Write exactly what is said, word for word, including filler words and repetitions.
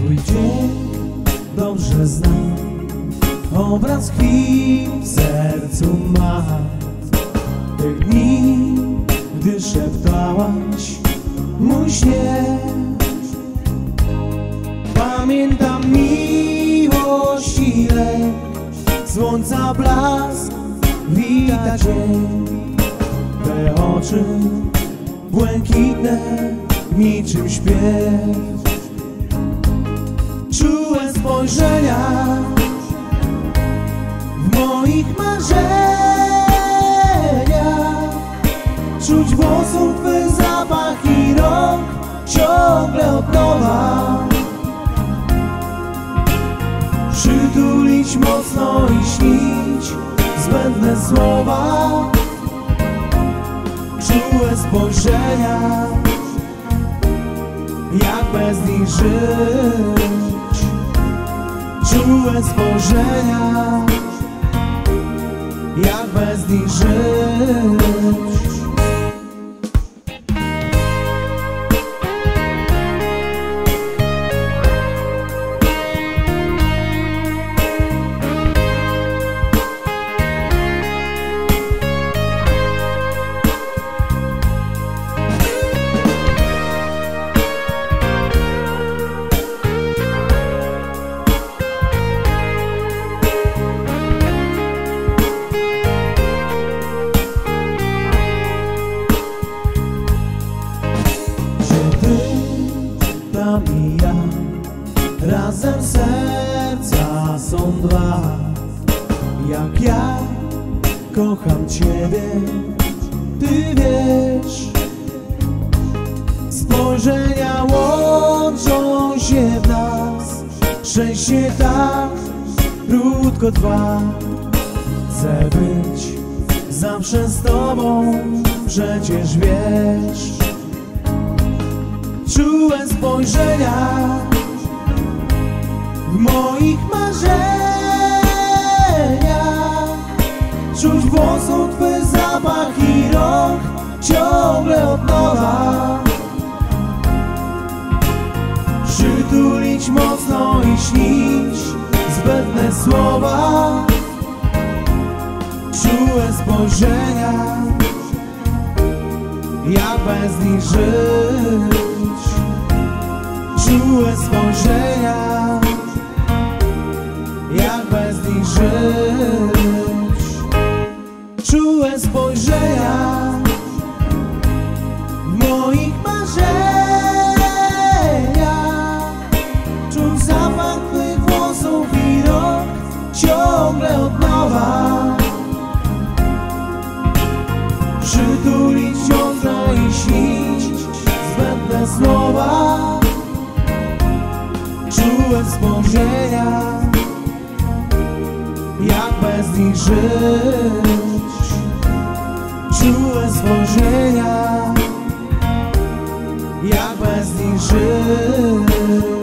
Twój dzień dobrze znam, obraz chwil w sercu ma. Te dni, gdy szeptałaś mój śnieg. Pamiętam miłość i lek, słońca blask wita dzień. Te oczy błękitne niczym śpiew. Czułe spojrzenia w moich marzeniach. Czuć włosów twych zapach i rąk ciągle od nowa. Przytulić mocno i śnić zbędne słowa. Czułe spojrzenia, jak bez nich żyć. Czułe spojrzenia, jak bez nich żyć. Tam i ja, razem serca są dwa. Jak ja kocham Ciebie, Ty wiesz. Spojrzenia łączą się w nas, szczęście tak krótko trwa. Chcę być zawsze z Tobą, przecież wiesz. Czułe spojrzenia w moich marzeniach. Czuć włosów Twych zapach i rąk ciągle od nowa. Przytulić mocno i śnić zbędne słowa. Czułe spojrzenia, jak bez nich żyć. Czułe spojrzenia, jak bez nich żyć. Czułe spojrzenia w moich marzeniach. Czuć zapach Twych włosów i rąk ciągle od nowa. Przytulić mocno i śnić zbędne słowa. Czułe spojrzenia, jak bez nich żyć. Czułe spojrzenia, jak bez nich żyć.